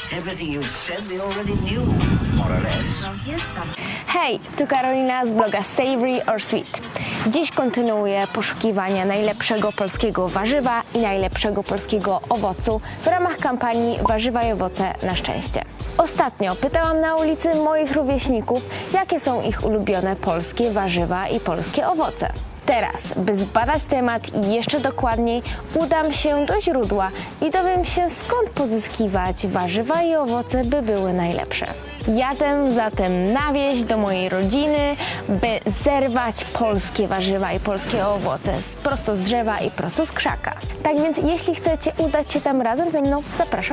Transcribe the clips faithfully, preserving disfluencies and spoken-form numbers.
Hej, tu Karolina z bloga Savory or Sweet. Dziś kontynuuję poszukiwania najlepszego polskiego warzywa i najlepszego polskiego owocu w ramach kampanii Warzywa i owoce na szczęście. Ostatnio pytałam na ulicy moich rówieśników, jakie są ich ulubione polskie warzywa i polskie owoce. Teraz, by zbadać temat i jeszcze dokładniej, udam się do źródła i dowiem się, skąd pozyskiwać warzywa i owoce, by były najlepsze. Jadę zatem na wieś do mojej rodziny, by zerwać polskie warzywa i polskie owoce prosto z drzewa i prosto z krzaka. Tak więc, jeśli chcecie udać się tam razem ze mną, zapraszam.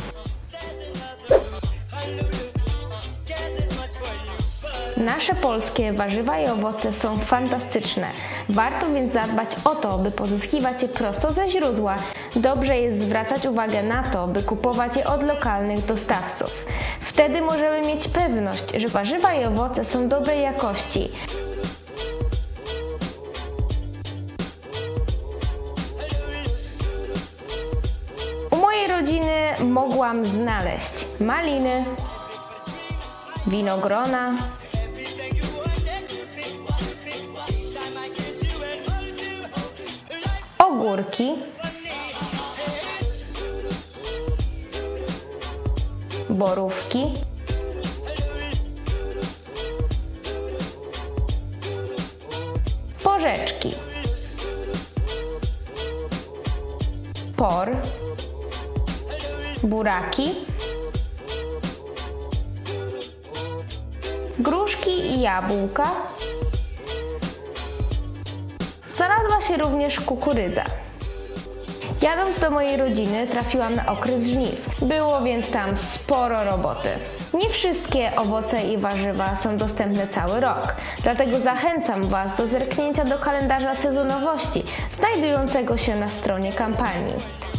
Nasze polskie warzywa i owoce są fantastyczne. Warto więc zadbać o to, by pozyskiwać je prosto ze źródła. Dobrze jest zwracać uwagę na to, by kupować je od lokalnych dostawców. Wtedy możemy mieć pewność, że warzywa i owoce są dobrej jakości. U mojej rodziny mogłam znaleźć maliny, winogrona, ogórki, borówki, porzeczki, por, buraki, gruszki i jabłka. Znalazła się również kukurydza. Jadąc do mojej rodziny, trafiłam na okres żniw. Było więc tam sporo roboty. Nie wszystkie owoce i warzywa są dostępne cały rok, dlatego zachęcam Was do zerknięcia do kalendarza sezonowości znajdującego się na stronie kampanii.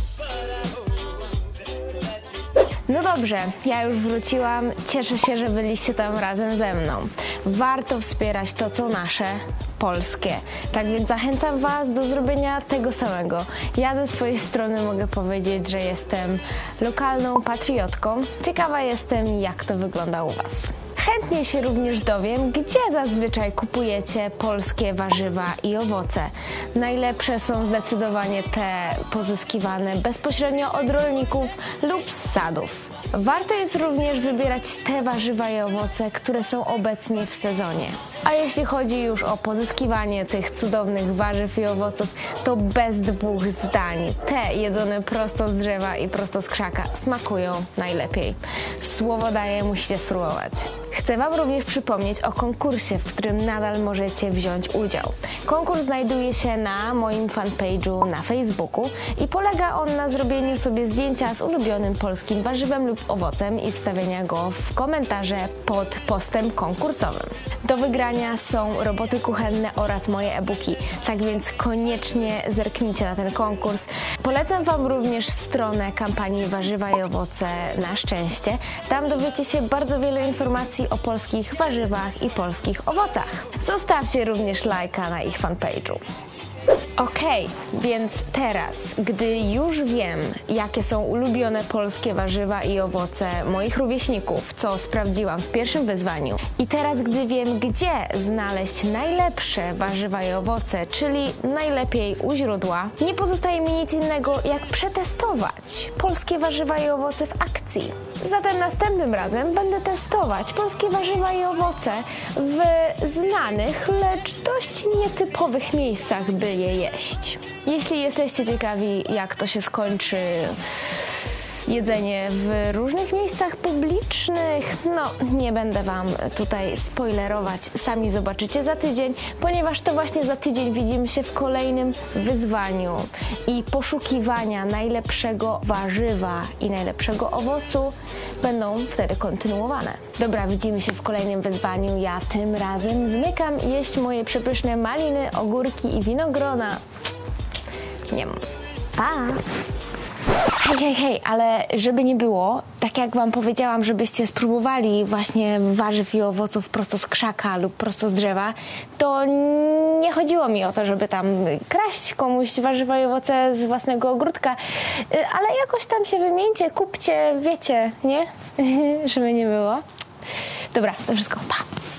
No dobrze, ja już wróciłam. Cieszę się, że byliście tam razem ze mną. Warto wspierać to, co nasze, polskie. Tak więc zachęcam Was do zrobienia tego samego. Ja ze swojej strony mogę powiedzieć, że jestem lokalną patriotką. Ciekawa jestem, jak to wygląda u Was. Chętnie się również dowiem, gdzie zazwyczaj kupujecie polskie warzywa i owoce. Najlepsze są zdecydowanie te pozyskiwane bezpośrednio od rolników lub z sadów. Warto jest również wybierać te warzywa i owoce, które są obecnie w sezonie. A jeśli chodzi już o pozyskiwanie tych cudownych warzyw i owoców, to bez dwóch zdań. Te jedzone prosto z drzewa i prosto z krzaka smakują najlepiej. Słowo daję, musicie spróbować. Chcę Wam również przypomnieć o konkursie, w którym nadal możecie wziąć udział. Konkurs znajduje się na moim fanpage'u na Facebooku i polega on na zrobieniu sobie zdjęcia z ulubionym polskim warzywem lub owocem i wstawienia go w komentarze pod postem konkursowym. Do wygrania są roboty kuchenne oraz moje e-booki, tak więc koniecznie zerknijcie na ten konkurs. Polecam Wam również stronę kampanii Warzywa i owoce na szczęście. Tam dowiecie się bardzo wiele informacji o polskich warzywach i polskich owocach. Zostawcie również lajka na ich fanpage'u. Okej, więc teraz, gdy już wiem, jakie są ulubione polskie warzywa i owoce moich rówieśników, co sprawdziłam w pierwszym wyzwaniu, i teraz, gdy wiem, gdzie znaleźć najlepsze warzywa i owoce, czyli najlepiej u źródła, nie pozostaje mi nic innego, jak przetestować polskie warzywa i owoce w akcji. Zatem następnym razem będę testować polskie warzywa i owoce w znanych, lecz dość nietypowych miejscach, by je jeść. Jeśli jesteście ciekawi, jak to się skończy jedzenie w różnych miejscach publicznych, no nie będę Wam tutaj spoilerować, sami zobaczycie za tydzień, ponieważ to właśnie za tydzień widzimy się w kolejnym wyzwaniu i poszukiwania najlepszego warzywa i najlepszego owocu będą wtedy kontynuowane. Dobra, widzimy się w kolejnym wyzwaniu. Ja tym razem zmykam jeść moje przepyszne maliny, ogórki i winogrona. Nie. Pa! Hej, hej, hej, ale żeby nie było, tak jak wam powiedziałam, żebyście spróbowali właśnie warzyw i owoców prosto z krzaka lub prosto z drzewa, to nie chodziło mi o to, żeby tam kraść komuś warzywa i owoce z własnego ogródka, ale jakoś tam się wymieńcie, kupcie, wiecie, nie? Żeby nie było. Dobra, to wszystko, pa!